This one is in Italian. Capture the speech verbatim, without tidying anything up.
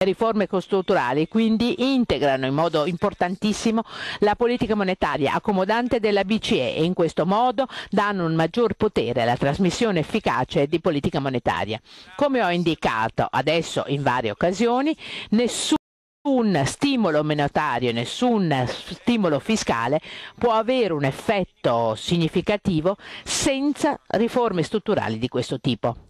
riforme strutturali quindi integrano in modo importantissimo la politica monetaria accomodante della B C E e in questo modo danno un maggior potere alla trasmissione efficace di politica monetaria. Come ho indicato adesso in varie occasioni, nessun Nessun stimolo monetario, nessun stimolo fiscale può avere un effetto significativo senza riforme strutturali di questo tipo.